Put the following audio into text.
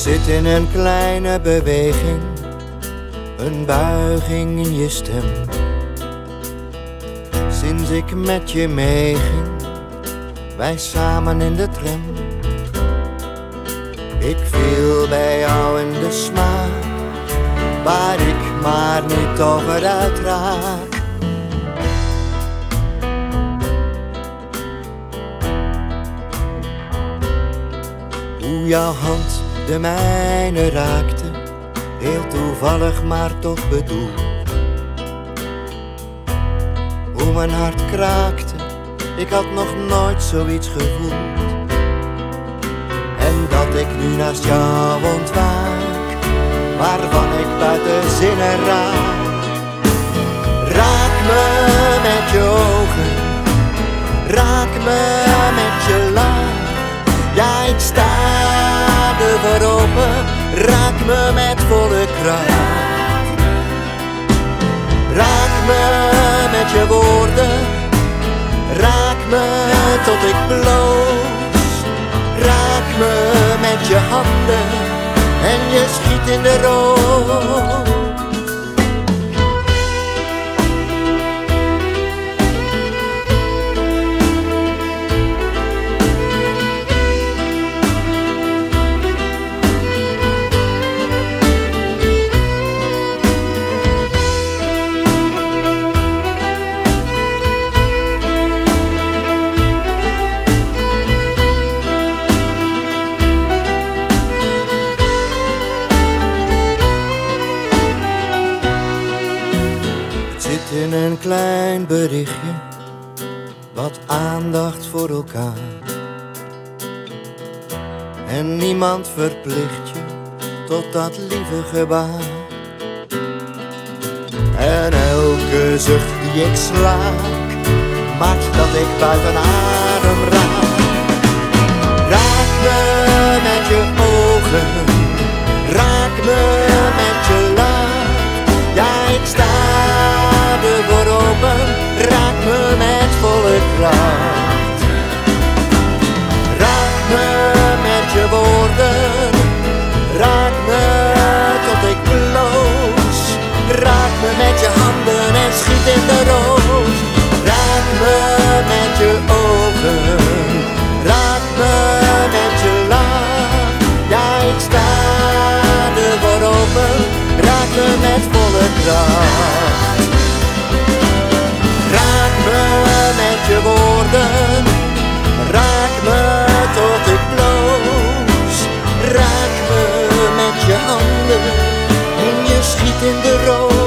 zit in een kleine beweging, een buiging in je stem. Sinds ik met je meeging, wij samen in de tram. Ik viel bij jou in de smaak, waar ik maar niet over uitraak. Hoe jouw hand de mijne raakte, heel toevallig maar toch bedoeld. Hoe mijn hart kraakte, ik had nog nooit zoiets gevoeld. En dat ik nu naast jou ontwaak, waarvan ik buiten zinnen raak. Raak me met je ogen, raak me met je lach. Ja, ik sta er voor open, raak me met volle kracht. Raak me met je woorden, raak me tot ik bloos. Raak me met je handen en je schiet in de roos. In een klein berichtje, wat aandacht voor elkaar. En niemand verplicht je tot dat lieve gebaar. En elke zucht die ik slaak, maakt dat ik buiten adem raak. Raak me met je ogen, raak me met je lach. Ja, ik sta voor open, raak me met volle kracht. Raak me met je woorden, raak me tot ik bloos. Raak me met je handen en schiet in de roos. Raak me met je ogen, raak me met je lach. Ja, ik sta er voor open, raak me met volle kracht. Raak me met je woorden, raak me tot ik bloos. Raak me met je handen en je schiet in de roos.